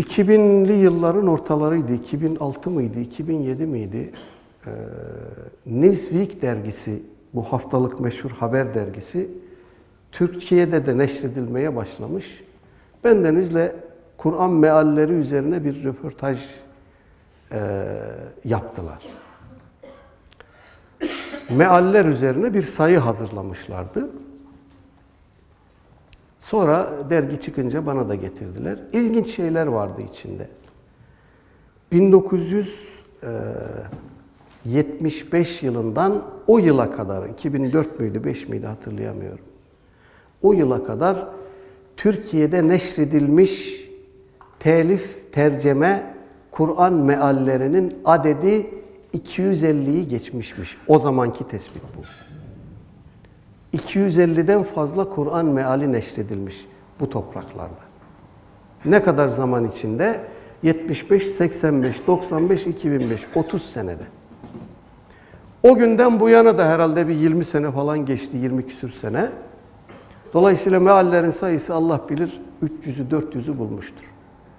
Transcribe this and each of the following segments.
2000'li yılların ortalarıydı. 2006 mıydı, 2007 miydi? Newsweek dergisi, bu haftalık meşhur haber dergisi, Türkiye'de de neşredilmeye başlamış. Bendenizle Kur'an mealleri üzerine bir röportaj yaptılar. Mealler üzerine bir sayı hazırlamışlardı. Sonra dergi çıkınca bana da getirdiler. İlginç şeyler vardı içinde. 1975 yılından o yıla kadar, 2004 müydü, 5 miydi hatırlayamıyorum. O yıla kadar Türkiye'de neşredilmiş telif, tercüme Kur'an meallerinin adedi 250'yi geçmişmiş. O zamanki tespit bu. 250'den fazla Kur'an meali neşredilmiş bu topraklarda. Ne kadar zaman içinde? 75, 85, 95, 2005, 30 senede. O günden bu yana da herhalde bir 20 sene falan geçti, 20 küsür sene. Dolayısıyla meallerin sayısı Allah bilir 300'ü, 400'ü bulmuştur.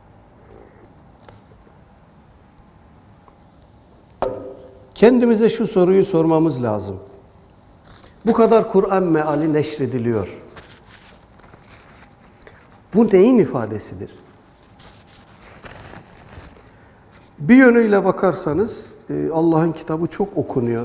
Kendimize şu soruyu sormamız lazım. Bu kadar Kur'an meali neşrediliyor. Bu neyin ifadesidir? Bir yönüyle bakarsanız Allah'ın kitabı çok okunuyor.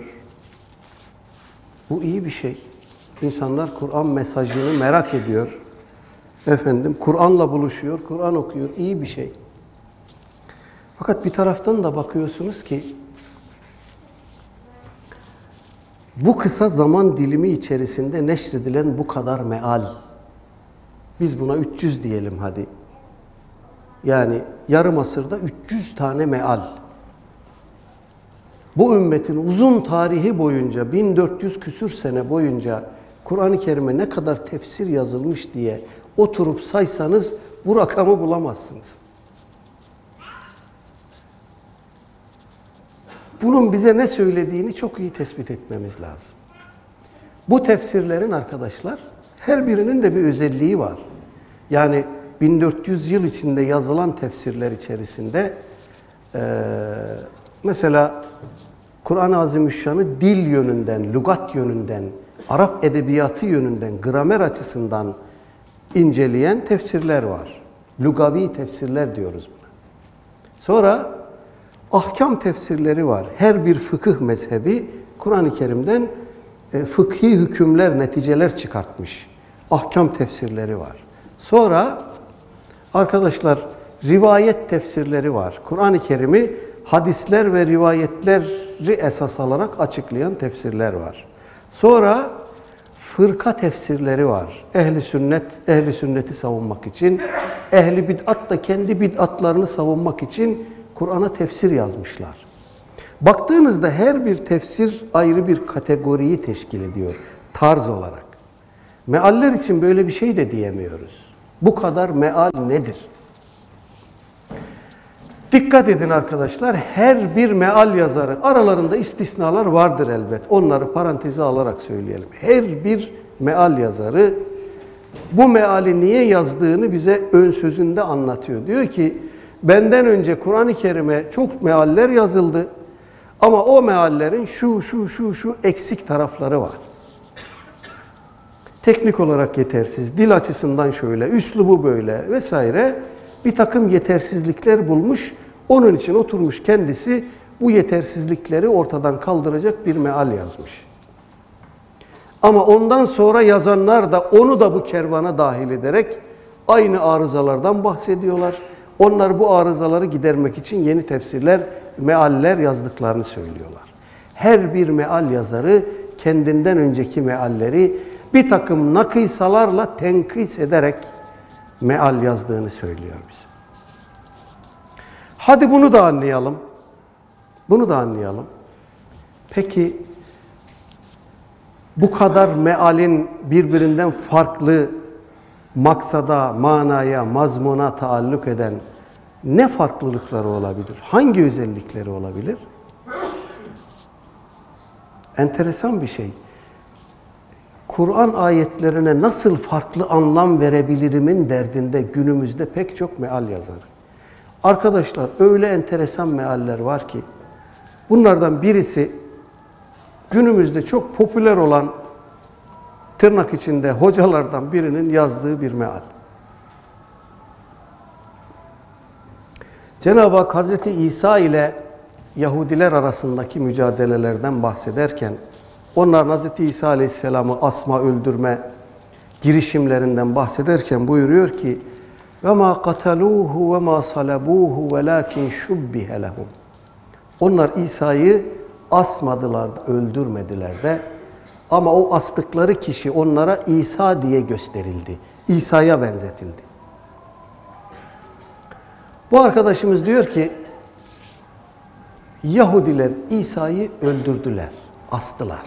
Bu iyi bir şey. İnsanlar Kur'an mesajını merak ediyor. Kur'an'la buluşuyor, Kur'an okuyor. İyi bir şey. Fakat bir taraftan da bakıyorsunuz ki bu kısa zaman dilimi içerisinde neşredilen bu kadar meal, biz buna 300 diyelim hadi. Yani yarım asırda 300 tane meal. Bu ümmetin uzun tarihi boyunca, 1400 küsür sene boyunca Kur'an-ı Kerim'e ne kadar tefsir yazılmış diye oturup saysanız bu rakamı bulamazsınız. Bunun bize ne söylediğini çok iyi tespit etmemiz lazım. Bu tefsirlerin arkadaşlar her birinin de bir özelliği var. Yani 1400 yıl içinde yazılan tefsirler içerisinde mesela Kur'an-ı Azimüşşan'ı dil yönünden, lügat yönünden, Arap edebiyatı yönünden, gramer açısından inceleyen tefsirler var. Lugavi tefsirler diyoruz buna. Sonra ahkam tefsirleri var. Her bir fıkıh mezhebi Kur'an-ı Kerim'den fıkhi hükümler, neticeler çıkartmış. Ahkam tefsirleri var. Sonra arkadaşlar rivayet tefsirleri var. Kur'an-ı Kerim'i hadisler ve rivayetleri esas alarak açıklayan tefsirler var. Sonra fırka tefsirleri var. Ehli sünneti savunmak için, ehli bid'at da kendi bid'atlarını savunmak için Kur'an'a tefsir yazmışlar. Baktığınızda her bir tefsir ayrı bir kategoriyi teşkil ediyor, tarz olarak. Mealler için böyle bir şey de diyemiyoruz. Bu kadar meal nedir? Dikkat edin arkadaşlar, her bir meal yazarı, aralarında istisnalar vardır elbet. Onları paranteze alarak söyleyelim. Her bir meal yazarı bu meali niye yazdığını bize ön sözünde anlatıyor. Diyor ki, benden önce Kur'an-ı Kerim'e çok mealler yazıldı ama o meallerin şu eksik tarafları var. Teknik olarak yetersiz, dil açısından şöyle, üslubu böyle vesaire bir takım yetersizlikler bulmuş. Onun için oturmuş kendisi bu yetersizlikleri ortadan kaldıracak bir meal yazmış. Ama ondan sonra yazanlar da onu da bu kervana dahil ederek aynı arızalardan bahsediyorlar. Onlar bu arızaları gidermek için yeni tefsirler, mealler yazdıklarını söylüyorlar. Her bir meal yazarı kendinden önceki mealleri bir takım nakısalarla tenkis ederek meal yazdığını söylüyor bize. Hadi bunu da anlayalım. Bunu da anlayalım. Peki bu kadar mealin birbirinden farklı maksada, manaya, mazmuna taalluk eden ne farklılıkları olabilir? Hangi özellikleri olabilir? Enteresan bir şey. Kur'an ayetlerine nasıl farklı anlam verebilirimin derdinde günümüzde pek çok meal yazarı. Arkadaşlar öyle enteresan mealler var ki bunlardan birisi günümüzde çok popüler olan tırnak içinde hocalardan birinin yazdığı bir meal. Cenab-ı Hak Hazreti İsa ile Yahudiler arasındaki mücadelelerden bahsederken onlar Hazreti İsa Aleyhisselam'ı asma, öldürme girişimlerinden bahsederken buyuruyor ki وَمَا قَتَلُوهُ وَمَا صَلَبُوهُ وَلَاكِنْ شُبِّهَ لَهُمْ. Onlar İsa'yı asmadılar da, öldürmediler de, ama o astıkları kişi onlara İsa diye gösterildi. İsa'ya benzetildi. Bu arkadaşımız diyor ki Yahudiler İsa'yı öldürdüler, astılar.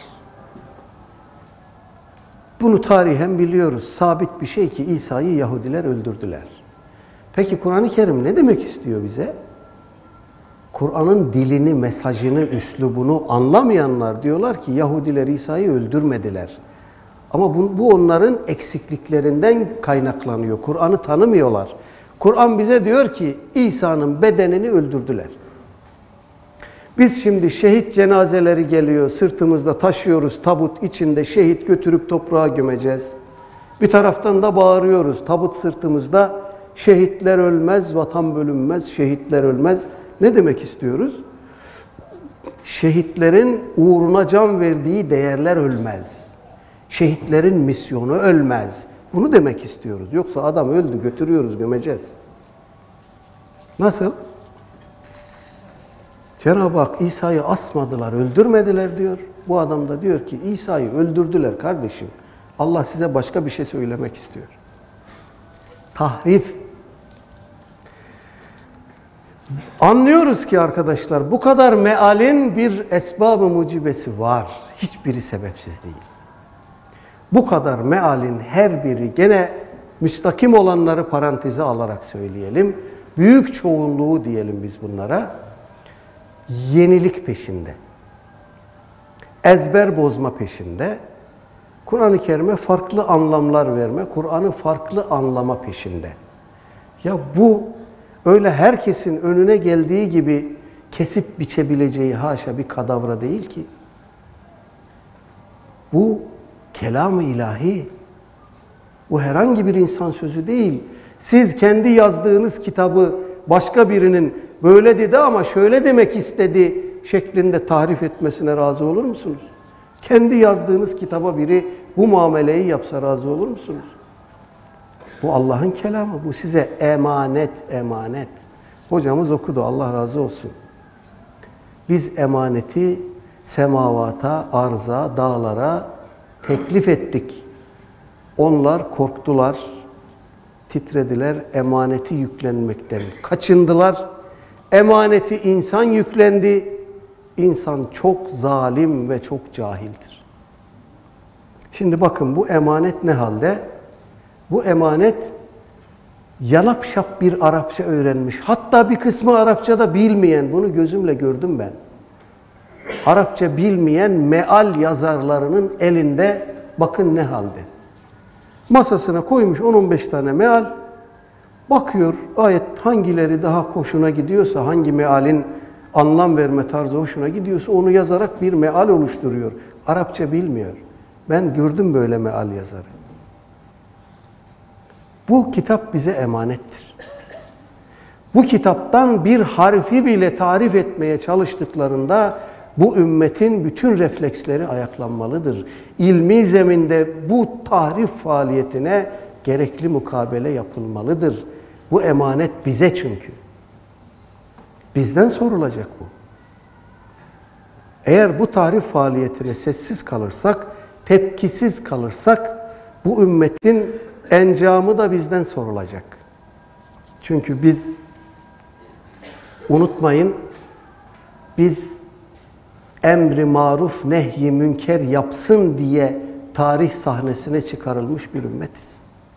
Bunu tarihen biliyoruz. Sabit bir şey ki İsa'yı Yahudiler öldürdüler. Peki Kur'an-ı Kerim ne demek istiyor bize? Kur'an'ın dilini, mesajını, üslubunu anlamayanlar diyorlar ki Yahudiler İsa'yı öldürmediler. Ama bu onların eksikliklerinden kaynaklanıyor. Kur'an'ı tanımıyorlar. Kur'an bize diyor ki İsa'nın bedenini öldürdüler. Biz şimdi şehit cenazeleri geliyor, sırtımızda taşıyoruz, tabut içinde şehit götürüp toprağa gömeceğiz. Bir taraftan da bağırıyoruz, tabut sırtımızda, şehitler ölmez, vatan bölünmez, şehitler ölmez. Ne demek istiyoruz? Şehitlerin uğruna can verdiği değerler ölmez. Şehitlerin misyonu ölmez. Bunu demek istiyoruz. Yoksa adam öldü, götürüyoruz, gömeceğiz. Nasıl? Cenab-ı Hak İsa'yı asmadılar, öldürmediler diyor. Bu adam da diyor ki İsa'yı öldürdüler kardeşim. Allah size başka bir şey söylemek istiyor. Tahrif. Anlıyoruz ki arkadaşlar bu kadar mealin bir esbab-ı mucibesi var. Hiçbiri sebepsiz değil. Bu kadar mealin her biri, gene müstakim olanları paranteze alarak söyleyelim, büyük çoğunluğu diyelim biz bunlara, yenilik peşinde, ezber bozma peşinde, Kur'an-ı Kerim'e farklı anlamlar verme, Kur'an'ı farklı anlama peşinde. Ya bu öyle herkesin önüne geldiği gibi kesip biçebileceği haşa bir kadavra değil ki. Bu kelam-ı ilahi. Bu herhangi bir insan sözü değil. Siz kendi yazdığınız kitabı başka birinin böyle dedi ama şöyle demek istedi şeklinde tahrif etmesine razı olur musunuz? Kendi yazdığınız kitaba biri bu muameleyi yapsa razı olur musunuz? Bu Allah'ın kelamı. Bu size emanet, emanet. Hocamız okudu, Allah razı olsun. Biz emaneti semavata, arza, dağlara teklif ettik. Onlar korktular, titrediler, emaneti yüklenmekten kaçındılar. Emaneti insan yüklendi. İnsan çok zalim ve çok cahildir. Şimdi bakın bu emanet ne halde? Bu emanet yalap şap bir Arapça öğrenmiş. Hatta bir kısmı Arapça da bilmeyen, bunu gözümle gördüm ben. Arapça bilmeyen meal yazarlarının elinde bakın ne halde. Masasına koymuş 10-15 tane meal. Bakıyor ayet hangileri daha hoşuna gidiyorsa, hangi mealin anlam verme tarzı hoşuna gidiyorsa onu yazarak bir meal oluşturuyor. Arapça bilmiyor. Ben gördüm böyle meal yazarı. Bu kitap bize emanettir. Bu kitaptan bir harfi bile tarif etmeye çalıştıklarında bu ümmetin bütün refleksleri ayaklanmalıdır. İlmi zeminde bu tahrif faaliyetine gerekli mukabele yapılmalıdır. Bu emanet bize çünkü. Bizden sorulacak bu. Eğer bu tahrif faaliyetine sessiz kalırsak, tepkisiz kalırsak bu ümmetin encamı da bizden sorulacak. Çünkü biz, unutmayın, biz emri maruf nehy-i münker yapsın diye tarih sahnesine çıkarılmış bir ümmetiz.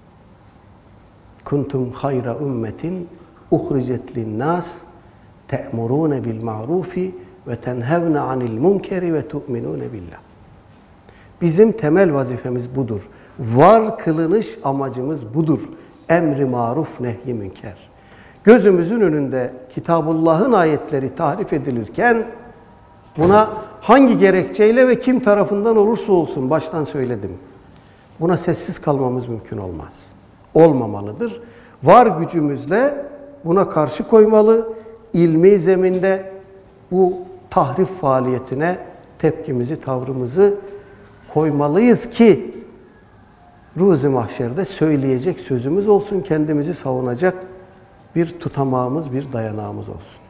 Kuntum hayra ümmetin uhricet linnas te'murune bil ma'rufi ve tenhevne anil munkeri ve tu'minune billah. Bizim temel vazifemiz budur. Var kılınış amacımız budur. Emri maruf nehy-i münker. gözümüzün önünde Kitabullah'ın ayetleri tahrif edilirken buna hangi gerekçeyle ve kim tarafından olursa olsun baştan söyledim. Buna sessiz kalmamız mümkün olmaz. Olmamalıdır. Var gücümüzle buna karşı koymalı. İlmi zeminde bu tahrif faaliyetine tepkimizi, tavrımızı koymalıyız ki Ruzi mahşerde söyleyecek sözümüz olsun, kendimizi savunacak bir tutamağımız, bir dayanağımız olsun.